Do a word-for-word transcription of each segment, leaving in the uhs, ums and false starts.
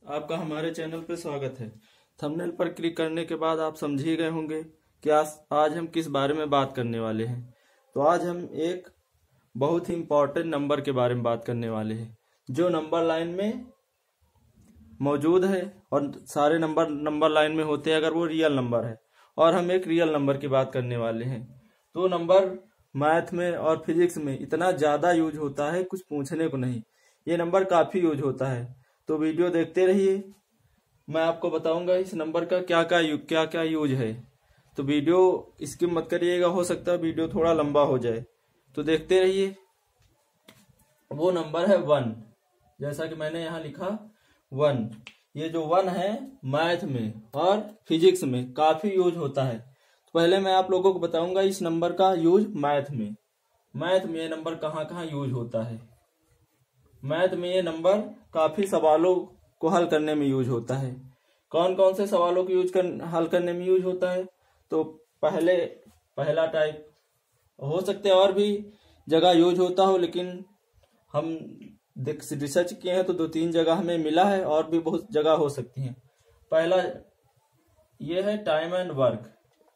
आपका हमारे चैनल पर स्वागत है। थंबनेल पर क्लिक करने के बाद आप समझ ही गए होंगे कि आज आज हम किस बारे में बात करने वाले हैं। तो आज हम एक बहुत ही इम्पोर्टेंट नंबर के बारे में बात करने वाले हैं, जो नंबर लाइन में मौजूद है और सारे नंबर नंबर लाइन में होते हैं अगर वो रियल नंबर है, और हम एक रियल नंबर की बात करने वाले हैं। तो नंबर मैथ में और फिजिक्स में इतना ज़्यादा यूज होता है, कुछ पूछने को नहीं। ये नंबर काफ़ी यूज होता है, तो वीडियो देखते रहिए। मैं आपको बताऊंगा इस नंबर का क्या क्या यू, क्या क्या यूज है। तो वीडियो स्किप मत करिएगा, हो सकता है वीडियो थोड़ा लंबा हो जाए, तो देखते रहिए। वो नंबर है वन, जैसा कि मैंने यहाँ लिखा वन। ये जो वन है मैथ में और फिजिक्स में काफ़ी यूज होता है। तो पहले मैं आप लोगों को बताऊंगा इस नंबर का यूज मैथ में। मैथ में ये नंबर कहाँ कहाँ यूज होता है। मैथ में ये नंबर काफी सवालों को हल करने में यूज होता है। कौन कौन से सवालों को यूज कर हल करने में यूज होता है? तो पहले पहला टाइप हो सकते हैं और भी जगह यूज होता हो, लेकिन हम रिसर्च किए हैं तो दो तीन जगह हमें मिला है, और भी बहुत जगह हो सकती हैं। पहला ये है टाइम एंड वर्क।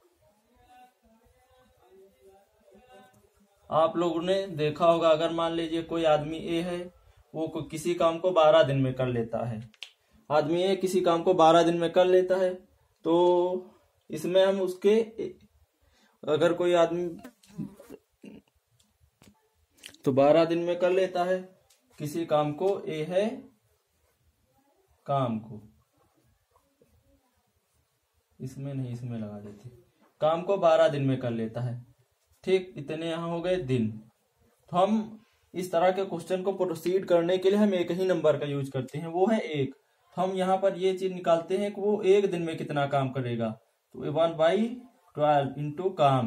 आप लोगों ने देखा होगा, अगर मान लीजिए कोई आदमी ए है, वो किसी काम को बारह दिन में कर लेता है। आदमी ए किसी काम को बारह दिन में कर लेता है, तो इसमें हम उसके अगर कोई आदमी तो बारह दिन में कर लेता है किसी काम को, ए है काम को, इसमें नहीं इसमें लगा देते, काम को बारह दिन में कर लेता है। ठीक, इतने यहाँ हो गए दिन। तो हम इस तरह के क्वेश्चन को प्रोसीड करने के लिए हम एक ही नंबर का यूज करते हैं, वो है एक। तो हम यहाँ पर ये चीज निकालते हैं कि वो एक दिन में कितना काम करेगा। तो वन बाई ट्वेल्व इंटू काम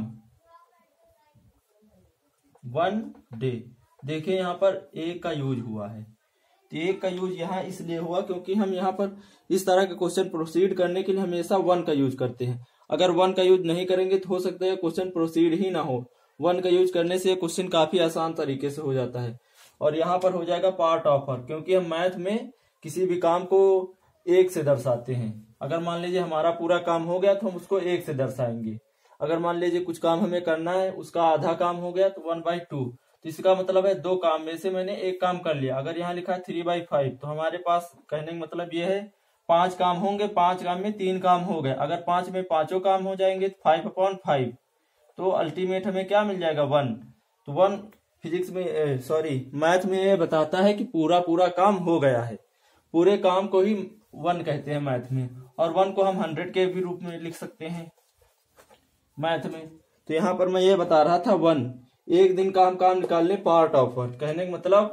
वन डे। देखिए यहाँ पर एक का यूज हुआ है। तो एक का यूज यहाँ इसलिए हुआ क्योंकि हम यहाँ पर इस तरह के क्वेश्चन प्रोसीड करने के लिए हमेशा वन का यूज करते हैं। अगर वन का यूज नहीं करेंगे तो हो सकता है क्वेश्चन प्रोसीड ही ना हो। वन का यूज करने से क्वेश्चन काफी आसान तरीके से हो जाता है। और यहाँ पर हो जाएगा पार्ट ऑफर, क्योंकि हम मैथ में किसी भी काम को एक से दर्शाते हैं। अगर मान लीजिए हमारा पूरा काम हो गया तो हम उसको एक से दर्शाएंगे। अगर मान लीजिए कुछ काम हमें करना है, उसका आधा काम हो गया तो वन बाई टू। तो इसका मतलब है दो काम में से मैंने एक काम कर लिया। अगर यहाँ लिखा है थ्री बाई फाइव, तो हमारे पास कहने का मतलब ये है पांच काम होंगे, पांच काम में तीन काम हो गए। अगर पांच में पांचों काम हो जाएंगे तो फाइव अपॉन फाइव, तो अल्टीमेट हमें क्या मिल जाएगा? वन। तो वन फिजिक्स में सॉरी मैथ में ये बताता है कि पूरा पूरा काम हो गया है। पूरे काम को ही वन कहते हैं मैथ में, और वन को हम हंड्रेड के भी रूप में लिख सकते हैं मैथ में। तो यहाँ पर मैं ये बता रहा था वन, एक दिन का हम काम निकाल लें पार्ट ऑफ वर्क। कहने का मतलब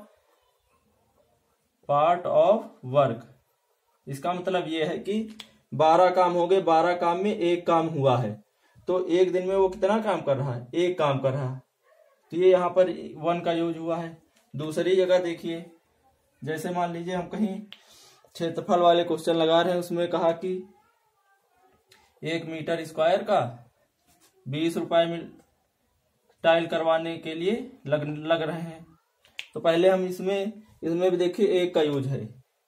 पार्ट ऑफ वर्क, इसका मतलब ये है कि बारह काम हो गए, बारह काम में एक काम हुआ है, तो एक दिन में वो कितना काम कर रहा है? एक काम कर रहा है। तो ये यहाँ पर वन का यूज हुआ है। दूसरी जगह देखिए, जैसे मान लीजिए हम कहीं क्षेत्रफल वाले क्वेश्चन लगा रहे हैं, उसमें कहा कि एक मीटर स्क्वायर का बीस रुपए में टाइल करवाने के लिए लग लग रहे हैं। तो पहले हम इसमें इसमें भी देखिए एक का यूज है।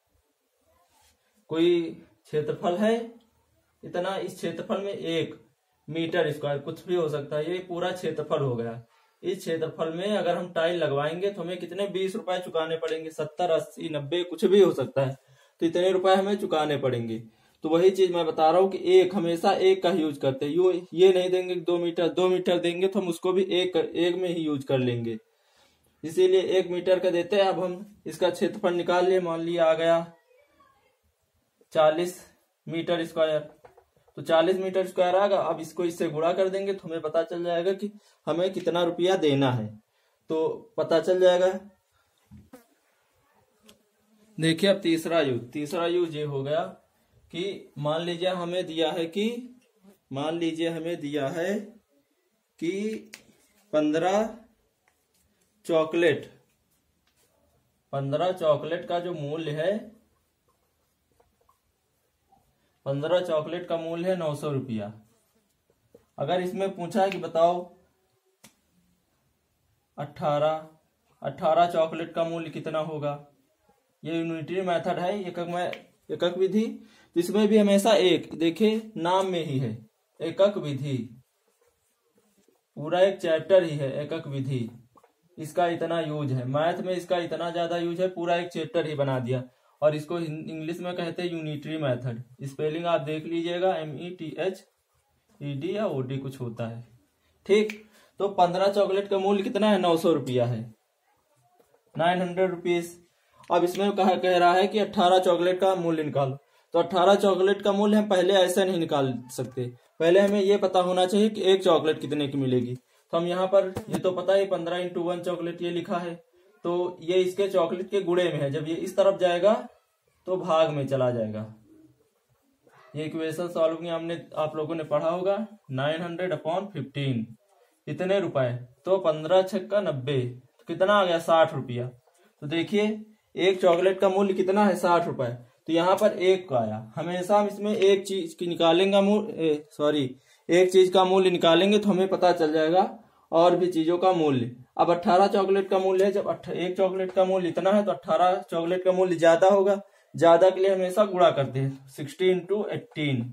कोई क्षेत्रफल है इतना, इस क्षेत्रफल में एक मीटर स्क्वायर, कुछ भी हो सकता है, ये पूरा क्षेत्रफल हो गया। इस क्षेत्रफल में अगर हम टाइल लगवाएंगे तो हमें कितने बीस रुपए चुकाने पड़ेंगे, सत्तर अस्सी नब्बे कुछ भी हो सकता है। तो इतने रुपए हमें चुकाने पड़ेंगे। तो वही चीज मैं बता रहा हूँ कि एक हमेशा एक का यूज करते हैं। यू ये नहीं देंगे दो मीटर, दो मीटर देंगे तो हम उसको भी एक एक में ही यूज कर लेंगे, इसीलिए एक मीटर का देते हैं। अब हम इसका क्षेत्रफल निकाल लिए, मान लिया आ गया चालीस मीटर स्क्वायर। तो चालीस मीटर स्क्वायर आएगा। अब इसको इससे गुणा कर देंगे तो हमें पता चल जाएगा कि हमें कितना रुपया देना है, तो पता चल जाएगा। देखिए अब तीसरा यूज तीसरा यूज ये हो गया कि मान लीजिए हमें दिया है कि मान लीजिए हमें दिया है कि पंद्रह चॉकलेट पंद्रह चॉकलेट का जो मूल्य है, पंद्रह चॉकलेट का मूल्य है नौ सौ रुपया। अगर इसमें पूछा है कि बताओ अठारह अठारह चॉकलेट का मूल्य कितना होगा, ये यूनिटरी मेथड है, ये मैं एकक विधि, तो इसमें भी हमेशा एक, देखिए नाम में ही है एकक विधि, पूरा एक चैप्टर ही है एकक विधि, इसका इतना यूज है मैथ में, इसका इतना ज्यादा यूज है, पूरा एक चैप्टर ही बना दिया। और इसको इंग्लिश में कहते हैं यूनिटरी मेथड। स्पेलिंग आप देख लीजिएगा, M E T H E D या ओ डी कुछ होता है, ठीक। तो पंद्रह चॉकलेट का मूल्य कितना है, नौ सौ रुपया है, नाइन हंड्रेड रुपीज। अब इसमें कहा कह रहा है कि अट्ठारह चॉकलेट का मूल्य निकालो। तो अट्ठारह चॉकलेट का मूल्य हम पहले ऐसे नहीं निकाल सकते, पहले हमें ये पता होना चाहिए कि एक चॉकलेट कितने की मिलेगी। तो हम यहाँ पर, ये तो पता है पंद्रह इंटू वन चॉकलेट ये लिखा है, तो ये इसके चॉकलेट के गुणे में है, जब ये इस तरफ जाएगा तो भाग में चला जाएगा। ये इक्वेशन सॉल्व किया हमने, आप लोगों ने पढ़ा होगा, नाइन हंड्रेड अपॉन फिफ्टीन इतने रुपए, तो पंद्रह छक्का नब्बे, तो कितना आ गया, साठ रुपया। तो देखिए एक चॉकलेट का मूल्य कितना है, साठ रुपए। तो यहाँ पर एक का आया, हमेशा हम इसमें एक चीज की निकालेंगे मूल्य, सॉरी एक चीज का मूल्य निकालेंगे तो हमें पता चल जाएगा और भी चीजों का मूल्य। अब अट्ठारह चॉकलेट का मूल्य है, जब एक चॉकलेट का मूल्य इतना है तो अट्ठारह चॉकलेट का मूल्य ज्यादा होगा, ज्यादा के लिए हमेशा गुणा करते हैं, सिक्सटी इंटू एट्टीन,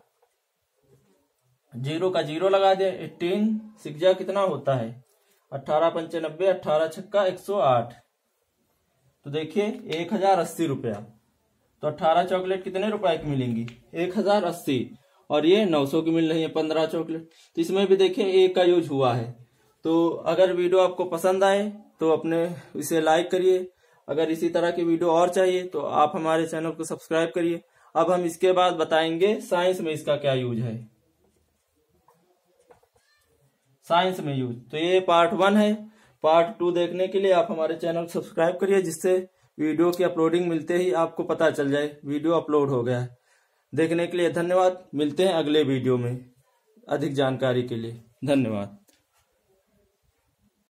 जीरो का जीरो लगा दिया, एट्टीन सिक्जा कितना होता है, अट्ठारह पंचानबे, अट्ठारह छक्का एक सौ आठ, तो देखिए एक हजार अस्सी रुपया। तो अट्ठारह चॉकलेट कितने रुपए की मिलेंगी, एक हजार अस्सी, और ये नौ सौ की मिल रही है पंद्रह चॉकलेट। तो इसमें भी देखिए एक का यूज हुआ है। तो अगर वीडियो आपको पसंद आए तो अपने इसे लाइक करिए, अगर इसी तरह की वीडियो और चाहिए तो आप हमारे चैनल को सब्सक्राइब करिए। अब हम इसके बाद बताएंगे साइंस में इसका क्या यूज है, साइंस में यूज। तो ये पार्ट वन है, पार्ट टू देखने के लिए आप हमारे चैनल को सब्सक्राइब करिए, जिससे वीडियो की अपलोडिंग मिलते ही आपको पता चल जाए वीडियो अपलोड हो गया है। देखने के लिए धन्यवाद, मिलते हैं अगले वीडियो में अधिक जानकारी के लिए, धन्यवाद।